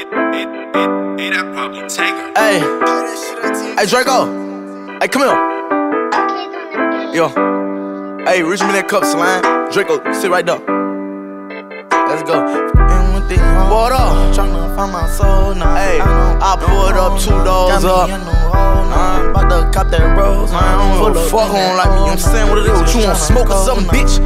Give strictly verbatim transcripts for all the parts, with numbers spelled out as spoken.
Hey, hey Draco, hey come here. Yo, hey reach me that cup, slime. Draco, sit right there. Let's go. What up? Tryna find my soul now. Hey, I pulled up two doors up. I'm about to cop that rose. I don't fuck on like me. I'm saying what it is. What you want, smoke or something, bitch?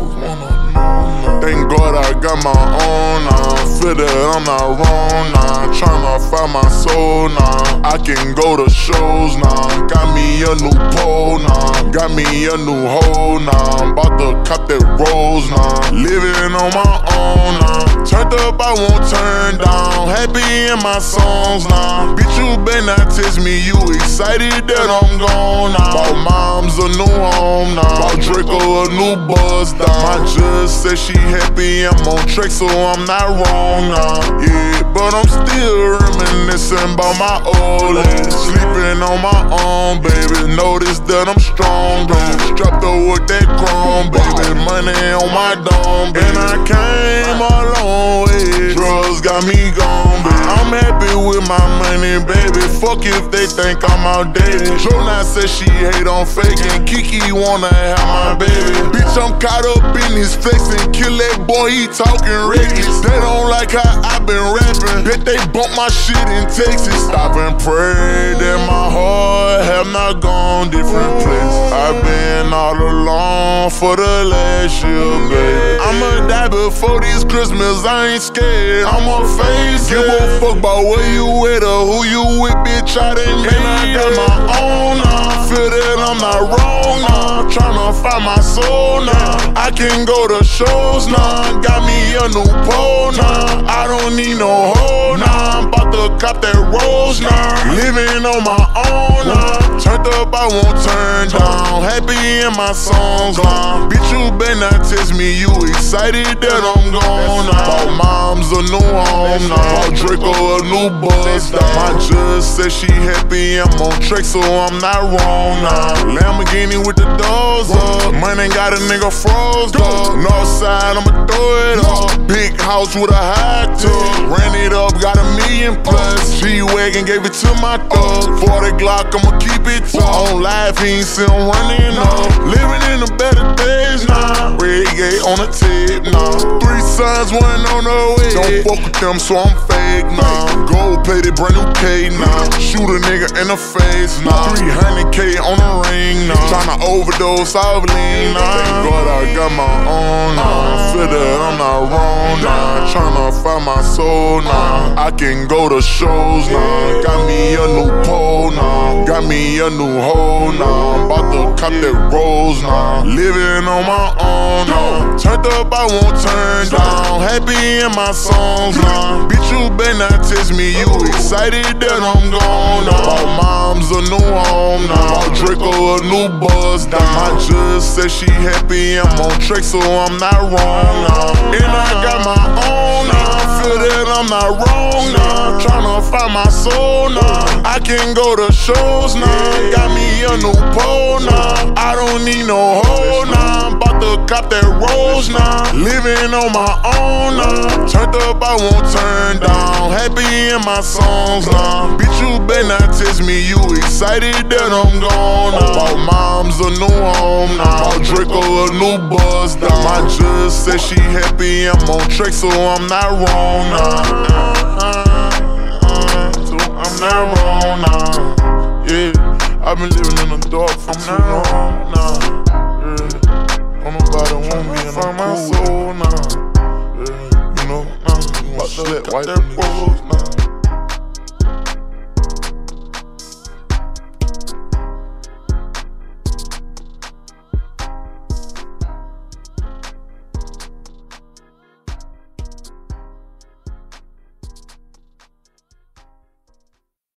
Thank God I got my own now. Feel that I'm not wrong now. Tryna find my soul now. I can go to shows now. Got me a new pole now. Got me a new hole now. I'm about to cop that rose now. Living on my own now. Turned up, I won't turn down. Happy in my songs now. Bitch, you better not test me. You excited that I'm gone now. Bought moms a new home now. Bought Draco a new buzz down. My judge said she happy I'm on track, so I'm not wrong now. Yeah, but I'm still reminiscing about my old age. Sleeping on my own, baby. Notice that I'm strong, though. Strapped up with that chrome, baby. Money on my dome, baby. And I came a long way. Drugs got me gone, baby. I'm happy with my money, baby. Fuck if they think I'm outdated. Jonah said she hate on faking. Kiki wanna have my baby. Bitch, I'm caught up in his flexing. Kill that boy, he talking reckless. They don't like how I been rapping. Bet they bump my shit in Texas. Stop and pray that my heart have not gone different place. I've been all alone for the last year, baby. I'ma die before this Christmas, I ain't scared. I'ma face it. Give a fuck about where you with or who you with, bitch, I done made it. And I got my own now. Feel that I'm not wrong now. Tryna find my soul now. I can go to shows now. Got me a new pole now. I don't need no hoe now. I'm about to cop that rose now. Living on my own now. Turned up, I won't turn down. Happy in my songs now. Bitch, you better not test me. You excited that I'm gone now. Bought moms a new home now. Bought Draco a new buzz down. My judge said she happy I'm on track, so I'm not wrong now. Lamborghini with the doors up. Money got a nigga froze up. Northside, I'ma throw it up. Big house with a high tub. Ran it up, got a million plus. G-Wagon gave it to my thug. forty Glock, I'ma keep it tough. On live, he ain't see him running up. Living in the better days now. Reggae on the tip now. Three sons, one on the way. Don't fuck with them, so I'm fake now. Gold plated, brand new K now. Shoot a nigga in the face now. three hundred K on the ring now. Tryna overdose off lean now. Thank God I got my own now. Feel that I'm not wrong now. Tryna find my soul now. I can go to shows now. Got me a new pole now. Got me a new hole now. I'm about to cop that rose now. Living on my own now. Turned up, I won't turn down. Happy in my songs now. Bitch, you better not test me. You excited that I'm gone now. Bought moms a new home now. Bought Draco a new buzz down. My judge said she happy I'm on track, so I'm not wrong now. And I got my own now. Feel that I'm not wrong now. Tryna find my soul now. I can go to shows now. Got me a new pole now. I don't need no hoe now. I'm about to cop that rose now. Living on my own now. Turned up, I won't turn down. Happy in my songs now. Bitch, you better not test me. You excited that I'm gone now. Bought moms a new home now. Bought Draco a new buzz down. My judge said she happy I'm on track, so I'm not wrong now.